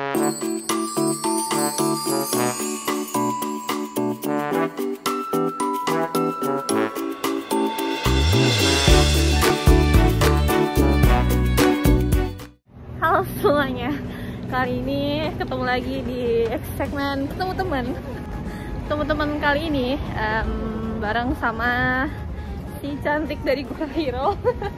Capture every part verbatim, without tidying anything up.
Halo semuanya, kali ini ketemu lagi di segmen ketemu teman. Ketemu teman kali ini um, bareng sama si cantik dari Gua Hero.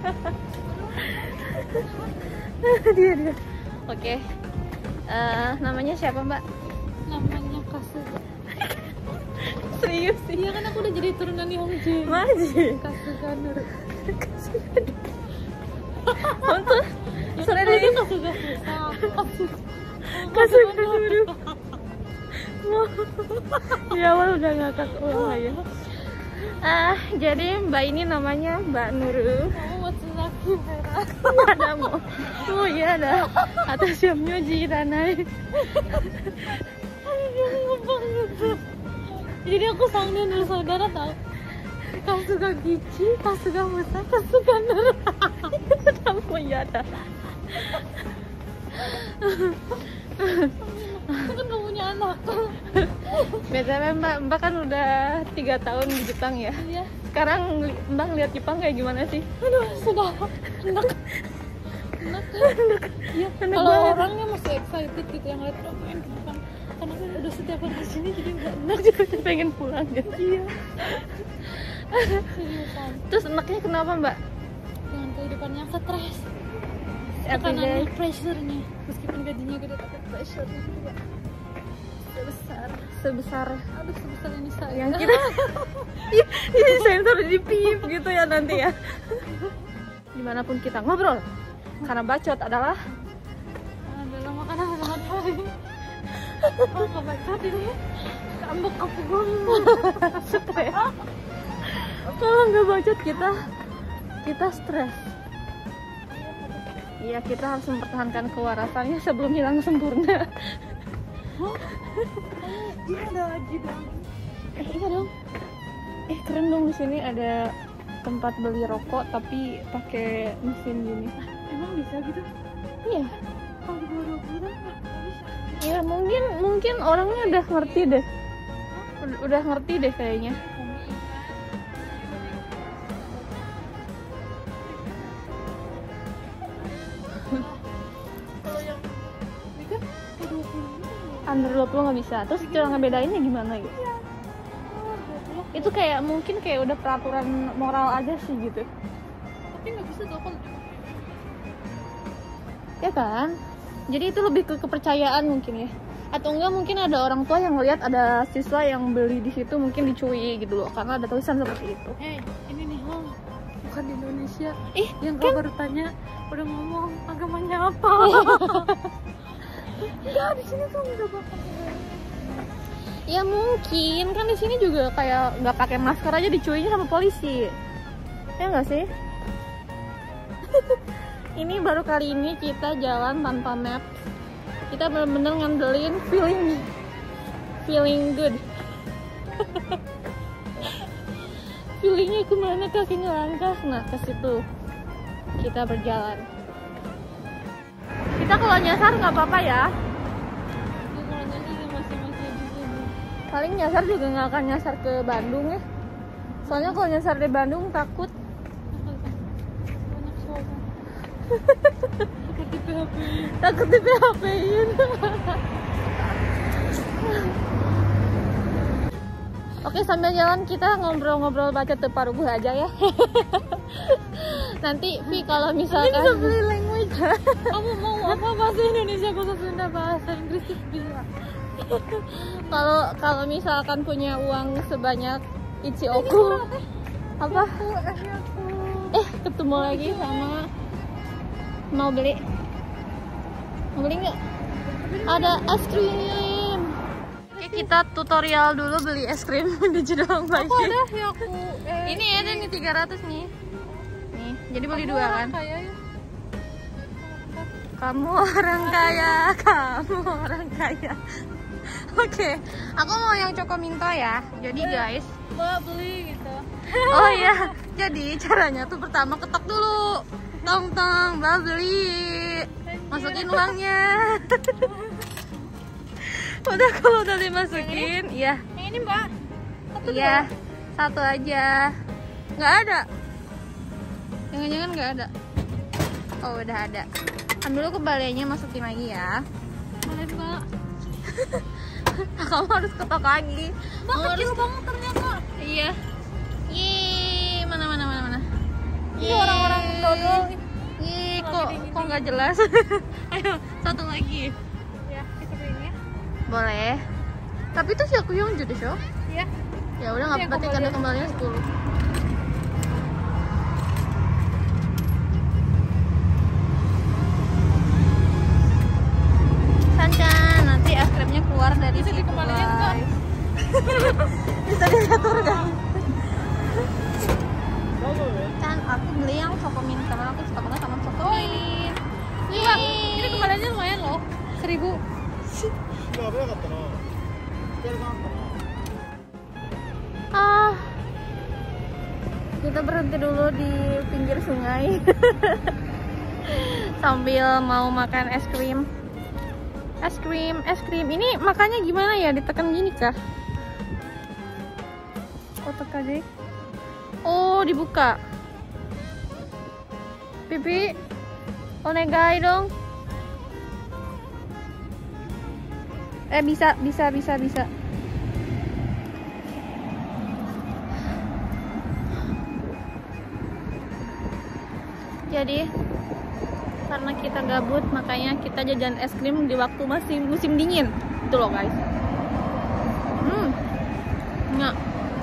dia dia. Oke, uh, namanya siapa Mbak? Namanya Kasuga. Serius sih? Iya kan aku udah jadi turunan Yongjae. Masih? Kasuga Nuru. Untuk sore Itu ini Kasuga. Kasuga Nuru. Di awal udah ngakak ulang ya. Ah, jadi Mbak ini namanya Mbak Nuru. Kamu buat sesaki merah. Ada mau. Oh iya ada. Atas siamnya jiranai. Aduh, banget. Jadi aku sangnya Nuru saudara tau. Kasuga Gichi, Kasuga Musa, Kasuga Nuru. Kamu ya ada. Aku kan gak punya anak. B T W Mbak, Mbak kan udah tiga tahun di Jepang ya. Iya. Sekarang Mbak lihat Jepang kayak gimana sih? Aduh, sudah enak. Enak. Iya. Enak Kalau banget. orangnya masih excited gitu yang lihat oh, main ke Jepang. Karena kan udah setiap hari di sini jadi nggak enak. Enak juga pengen pulang ya. Iya. Seriusan. Terus enaknya kenapa Mbak? Dengan kehidupannya stres. Everyday. Tekanannya, pressure-nya. Meskipun gajinya gede tapi pressure-nya juga sebesar. Sebesar Aduh, sebesar ini saya. yang kita Ih, ini sensor di pip gitu ya nanti ya. Dimanapun kita ngobrol, karena bacot adalah adalah makanan sehari-hari. Oh, nggak bacot ini. Kambek aku gue. stres. Kalau nggak bacot kita kita stres. Iya, kita harus mempertahankan kewarasannya sebelum hilang sempurna. Ini ada lagi dong. Eh iya dong. Eh keren dong, di sini ada tempat beli rokok tapi pakai mesin gini. Emang bisa gitu? Iya. Kalau di bawah dua puluh kan nggak bisa. Ya mungkin mungkin orangnya udah ngerti deh. Udah, udah ngerti deh kayaknya. Kalau yang ini kan ke dua puluh gitu. Under dua puluh nggak bisa. Terus cara ngebedainnya gimana gitu? Iya. Oh, dua puluh. Itu kayak mungkin kayak udah peraturan moral aja sih gitu. Tapi nggak bisa tuh kalau Ya kan? Jadi itu lebih ke kepercayaan mungkin ya. Atau enggak mungkin ada orang tua yang ngelihat ada siswa yang beli di situ mungkin dicui gitu loh karena ada tulisan seperti itu. eh ini nih oh bukan di Indonesia. Ih, Yang kan kau baru tanya udah ngomong agamanya apa? Enggak, di sini tuh nggak bakal. ya mungkin kan di sini juga kayak nggak pakai masker aja dicuinya sama polisi. Ya nggak sih? Ini baru kali ini kita jalan tanpa map. Kita bener-bener ngandelin feeling feeling good. Feelingnya kemana kaki ngelangkah, nah ke situ kita berjalan. Kita kalau nyasar nggak apa-apa ya. Di Korea juga masih masih di sini. Paling nyasar juga nggak akan nyasar ke Bandung ya. Soalnya kalau nyasar di Bandung takut. Banyak soal. Seperti P H P. Takut di P H P-in. Oke, sambil jalan kita ngobrol-ngobrol baca teparuguh aja ya. Nanti Vi kalau misalkan Bisa beli language. Kamu mau apa bahasa Indonesia, bahasa Sunda, bahasa Inggris bisa. kalau kalau misalkan punya uang sebanyak Ichioku apa? Eh, ketemu lagi sama mau beli. Mau beli nggak? Ada es krim. Oke, kita tutorial dulu beli es krim di Jedong Baishi. Aku ada ya aku. Eh, Ini ada nih tiga ratus nih. Nih, jadi beli dua kan? Kayak ya. Kamu orang kaya, kamu orang kaya. Oke, aku mau yang Choco Minto ya. Jadi guys, Mbak beli gitu. oh iya, jadi caranya tuh pertama ketok dulu. Tong tong, Mbak beli. Masukin uangnya. Udah kalau udah dimasukin, iya. Yang ini mbak. Satu Iya, satu aja. Nggak ada. Jangan-jangan nggak ada. Oh udah ada. Ambil dulu kembaliannya, masukin lagi ya. Boleh mbak. Kamu harus ketok lagi. Mbak Kamu kecil harus... banget ternyata. Iya. Yeay, mana mana mana mana. Ini orang-orang dodol. Yeay, kok kok nggak jelas. Ayo, satu lagi. Ya, kita beliin ya. Boleh. Tapi itu sih aku yang jadi show. Iya. Ya udah nggak berarti ada kembalinya sepuluh. Sancan, nanti es krimnya keluar dari Bisa situ, dikembaliin nggak? guys. Bisa diatur kan? Kan aku beli yang Chocomin karena aku suka banget sama Chocomin. Ini mbak, ini kembaliannya lumayan loh. Seribu. Ah, kita berhenti dulu di pinggir sungai sambil mau makan es krim. Es krim, es krim. Ini makannya gimana ya? Ditekan gini kah? Oh, tekan deh. Oh, dibuka. Pipi, onegai dong. Eh, bisa, bisa, bisa, bisa. Jadi karena kita gabut, makanya kita jajan es krim di waktu masih musim dingin. Itu loh guys. Hmm, nggak.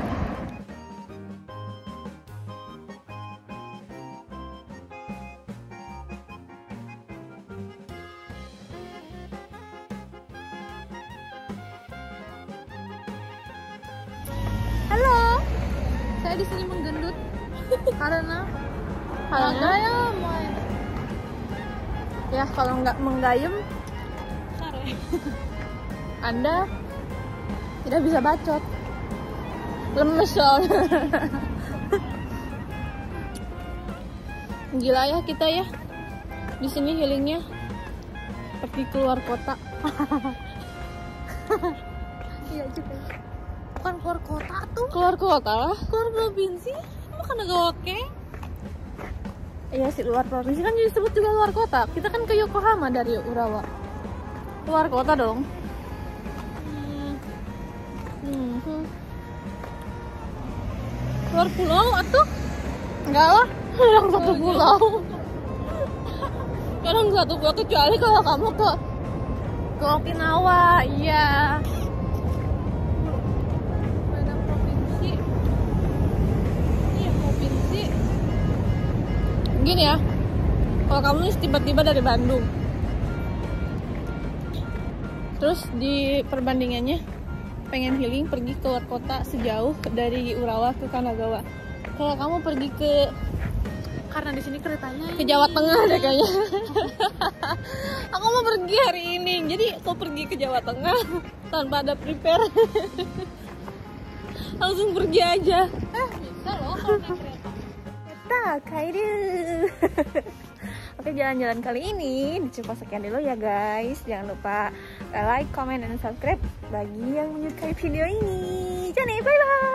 Halo, saya di sini menggendut karena Harga ya, lumayan. ya kalau nggak menggayem Sare. Anda tidak bisa bacot, lemes soalnya. Gila ya kita ya di sini healingnya pergi keluar kota. Iya juga. Bukan keluar kota tuh, Keluar kota lah. keluar provinsi. Emang kan agak oke. Iya sih, luar provinsi kan disebut juga luar kota. Kita kan ke Yokohama dari Urawa. Luar kota dong. Hmm. Hmm. hmm. Keluar pulau atau? Enggak lah, orang satu pulau. Orang satu pulau, kecuali kalau kamu ke ke Okinawa, iya. Ada provinsi. Iya provinsi. Gini ya, kalau kamu tiba-tiba dari Bandung, terus di perbandingannya pengen healing pergi ke luar kota sejauh dari Urawa ke Kanagawa. Kalau kamu pergi ke Karena di sini keretanya ke Jawa Tengah deh kayaknya. Aku mau pergi hari ini, jadi aku pergi ke Jawa Tengah tanpa ada prepare. Langsung pergi aja. Eh bisa loh kalau naik kereta. Kita kairu. Oke, jalan-jalan kali ini cukup sekian dulu ya guys. Jangan lupa like, comment, dan subscribe bagi yang menyukai video ini. Jadi bye bye.